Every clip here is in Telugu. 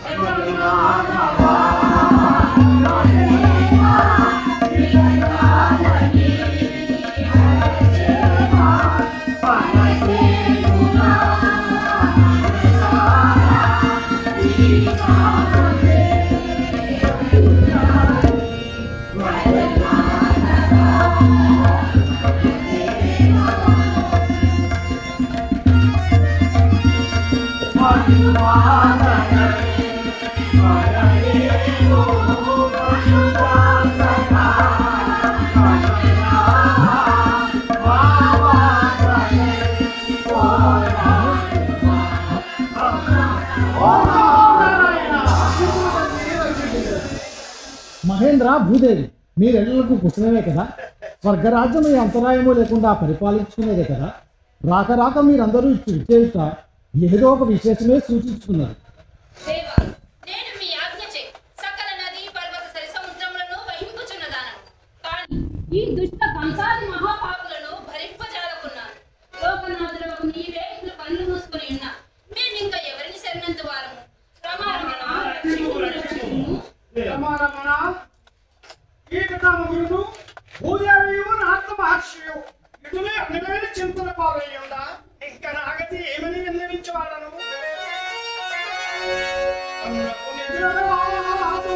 మహేంద్ర భూదేవి మీరెళ్లకు కుశలమే కదా? స్వర్గరాజ్యం అంతరాయమో లేకుండా పరిపాలించుకునేదే కదా? రాక రాక మీరందరూ విచ్చేయుట ఏదో ఒక విశేషమే సూచించుకున్నారు. ఈ దుష్ట కంసాది మహాపాపులను భరింపజాలకున్నాను. లోకనాథులకు నీవే ఇట్లు కళ్ళు మూసుకుని ఉన్నా. మేము ఇంకా ఎవరిని శరణంత వారము? రమారమణ ఈ పితామహుడు భూదేవియు నారద మహర్షియు ఇటులే అన్నమైన చింతన పాలయ్యుందా ఇంకా నాగతి ఏమని విన్నవించవాడను? అన్నకు నిద్రరాదు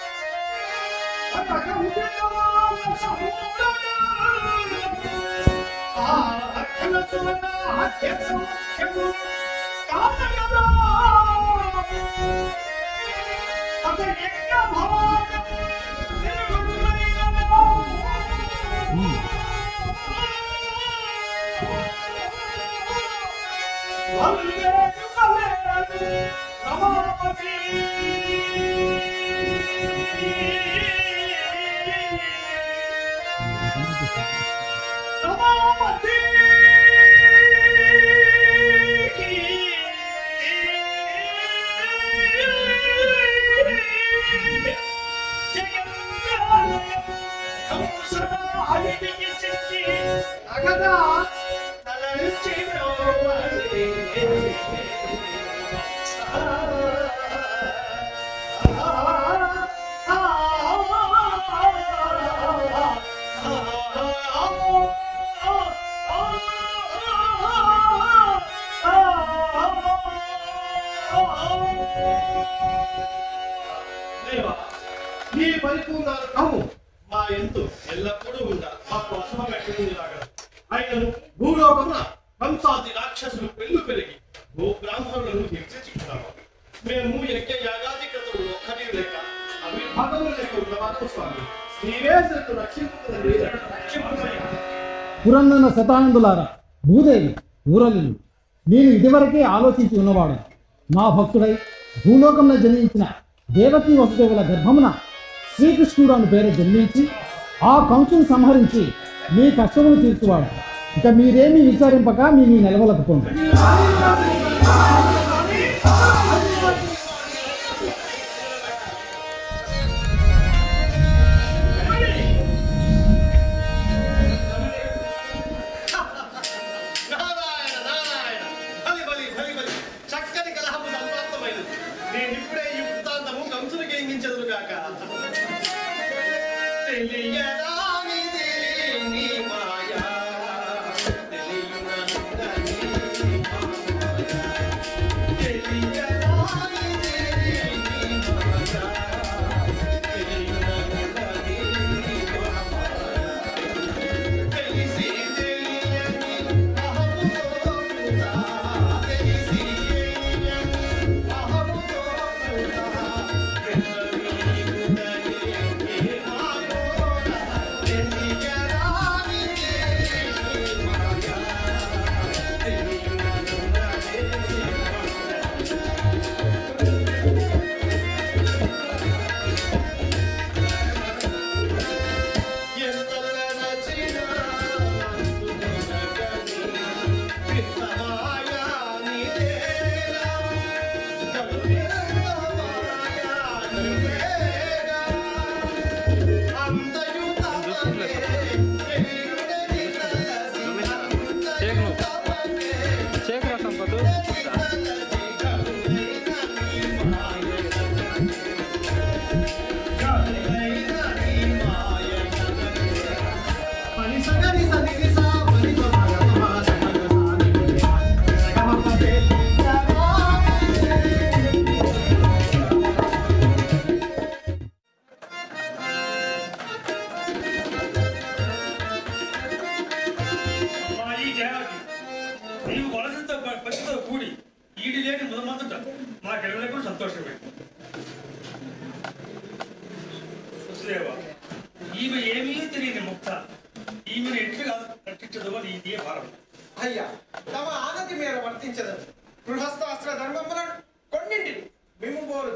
నీ పరిపూర్ణాలు మా ఎందు ఎల్లప్పుడూ ఉండాలి. మాకు అసమగట్టిరాగలరు. ఆయనను భూలోకమున కంసాది రాక్షసులు పెరిగి భూ బ్రాహ్మణులను హింసించుకున్నాము. మేము యజ్ఞ యాగాది క్రతులు ఒక్కటి లేక అవిర్భాగములు లేక ఉన్నవారు స్వామి. నీవే సరిగ్గా రక్షించుకున్నాయా. పురందన శతానందులారా, భూదేవి ఊరలిలు నేను ఇదివరకే ఆలోచించి ఉన్నవాడు. నా భక్తుడై భూలోకంలో జన్మించిన దేవకీ వసుదేవుల గర్భమున శ్రీకృష్ణుడు అని పేరు జన్మించి ఆ కంసుని సంహరించి మీ కష్టములు తీర్చువాడు. ఇక మీరేమీ విచారింపక మీ నిలవలకు పోండి.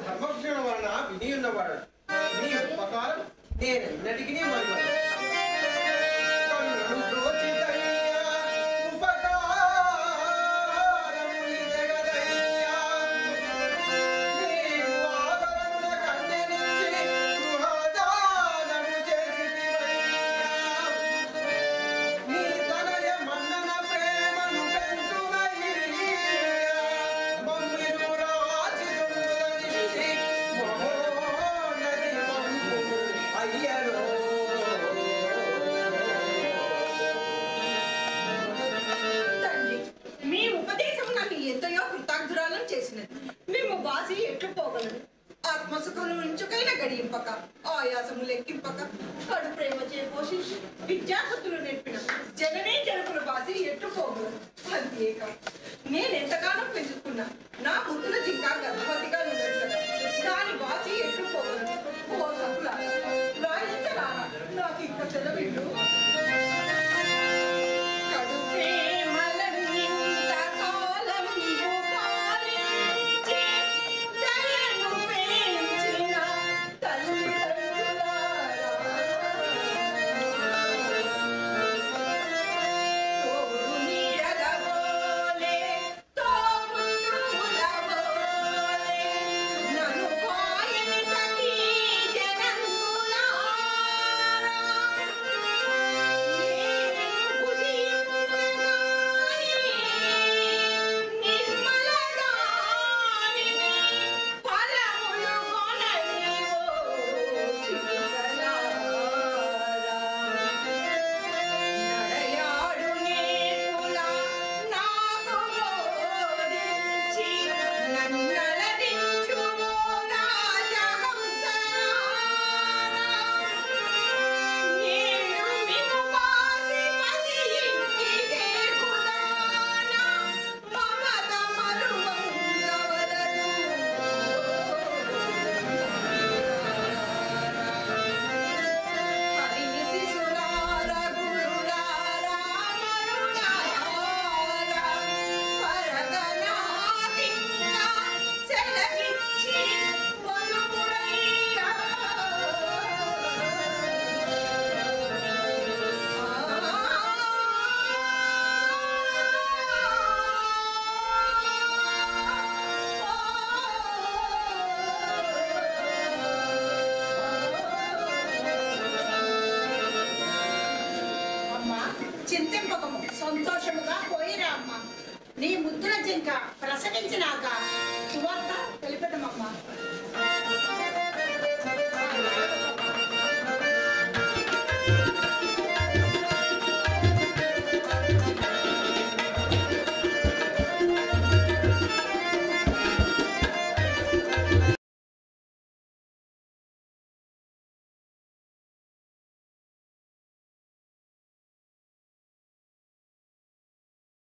ధర్మజ్ఞుల వలన విని ఉన్నవాడు. నీ ఉపకారం నేనెన్నటికీ మరువను. కన్నులు దోచితయ్యా, ఉపకారము ఇదగదయ్యా. నీవు ఆదరణ కన్నెనిచ్చి గృహదానము చేసితివయ్యా. నీ తనయ మన్నన ప్రేమను పెంచునయ్యా. మమ్మిరు రాచి సుందరిచి మహోన్నతి పంపు అయ్యరో. తండ్రి, మీ ఉపదేశం నన్ను ఎంతయో కృతజ్ఞురాలను చేసినది. మేము బాసి ఎట్లు పోగలరు? ఆత్మసుఖం నుంచుకైనా గడియింపక, ఆయాసము లెక్కింపక, కడు ప్రేమ చే పోషించి విద్యాపతులు నేర్పిన జననీ జనకులు బాసి ఎట్లు పోగలరు? అంతేక నేనెంతగానో పెంచుకున్నా నా ముద్దుల జింకా గర్భవతిగా ఉండదు కదా, దాని బాసి ఎట్లు పోగలరు? ఓ సకుల రాయించరా, నాకు ఇంక చెలవిడ్డు. కడు ప్రేమలన్నింత కాలము పాలించి దయను పెంచిన తల్లిదండ్రులారా. తోడు నీడగబోలే, తోబుట్టువులబోలే, నన్ను పాయని సఖీ జనంతులారా. చింతింపకము, సంతోషముగా పోయిరా అమ్మ. నీ ముద్దుల జింక ప్రసవించినాక సువార్త తెలిపెదమమ్మా.